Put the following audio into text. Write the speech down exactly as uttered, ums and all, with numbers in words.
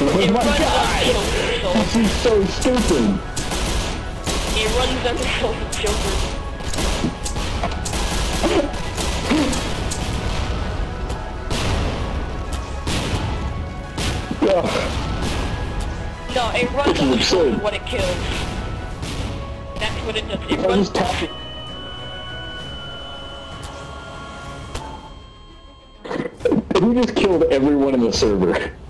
Where's it my runs guy? on kills This is so stupid. It runs on the kills of children. Ugh. No, it runs on the kills absurd. of what it kills. That's what it does. It I runs. just tapped it. Who just killed everyone in the server?